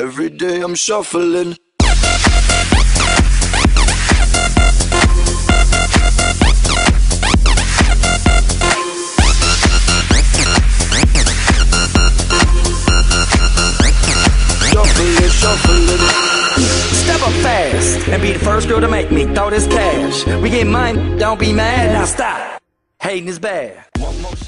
Every day I'm shuffling. Step up fast and be the first girl to make me throw this cash. We get mine, don't be mad, now stop. Hating is bad. One more